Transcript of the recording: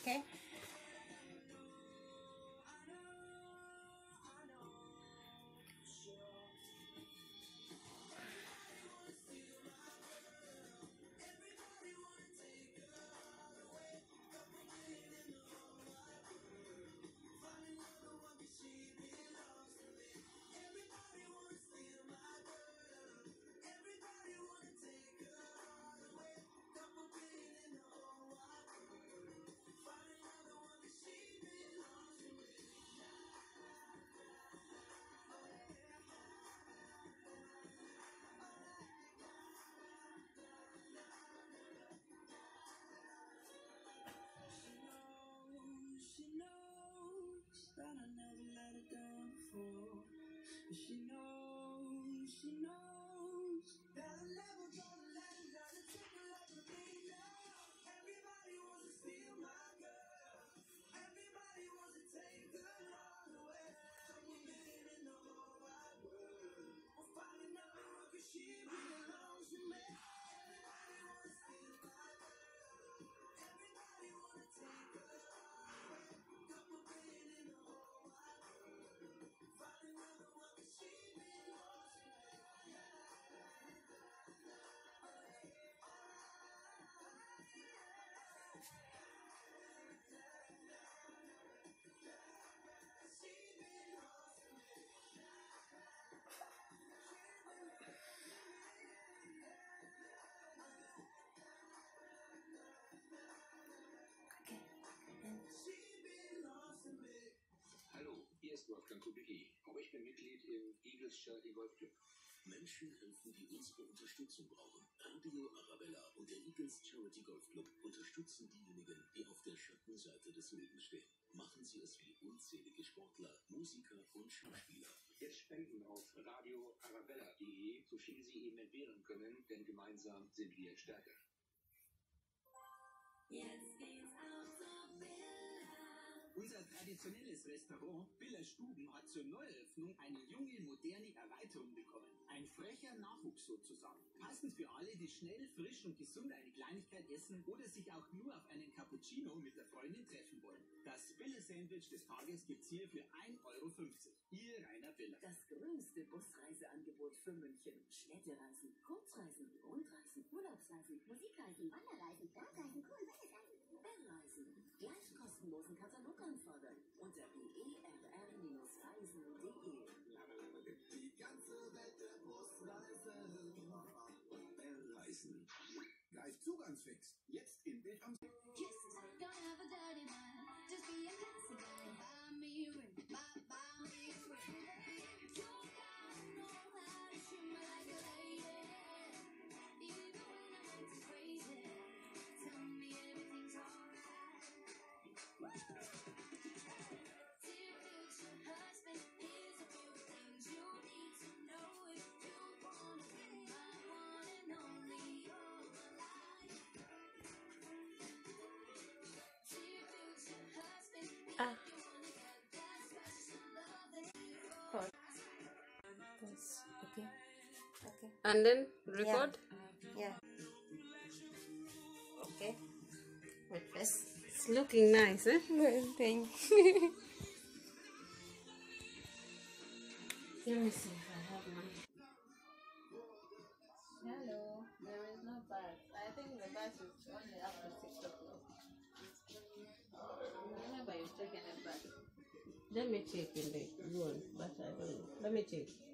Okay. Hallo, hier ist Wolfgang Kubicki. Auch ich bin Mitglied im Eagles Charity Golf Club. Menschen helfen, die unsere Unterstützung brauchen. Radio Arabella und der Eagles Charity Golf Club unterstützen diejenigen, die auf der Schattenseite des Lebens stehen. Machen Sie es wie unzählige Sportler, Musiker und Schauspieler. Jetzt spenden auf radioarabella.de, so viel Sie eben entbehren können, denn gemeinsam sind wir stärker. Jetzt geht's auf zur Villa. Unser traditionelles Restaurant Villa Stuben hat zur Neueröffnung eine junge, moderne Erweiterung bekommen. Ein frecher Nachwuchs sozusagen. Passend für alle, die schnell, frisch und gesund eine Kleinigkeit essen oder sich auch nur auf einen Cappuccino mit der Freundin treffen wollen. Das Villa-Sandwich des Tages gibt's hier für 1,50 €. Ihr Rainer Villa. Das größte Busreiseangebot für München. Städtereisen, Kurzreisen, Rundreisen, Urlaubsreisen, Musikreisen, Wanderreisen, Bergreisen, Bellreisen. Gleich kostenlosen Katalog anfordern unter err-reisen.de. Die ganze Welt der Busreise. Bellreisen. Gleich Zugangsfix. Jetzt in Bild am Kisses, don't have a dirty mind. Just be a classy guy. Buy me a ring. Buy me a ring. You gotta know how to treat me like a lady. Even when I'm acting crazy. Tell me everything's alright. Dear future husband, here's a few things you need to know if you wanna be my one and only all my life. Dear future husband, if you wanna get that special love that you Pause. Okay. Okay. And then record. Yeah. Okay. Wait first. It's looking nice, eh? Thanks. Let me see if I have mine. Hello, there is no bus. I think the bus is only up to 6 o'clock. Remember, you've taken a bus. Let me check in the room, but I don't know. Let me check.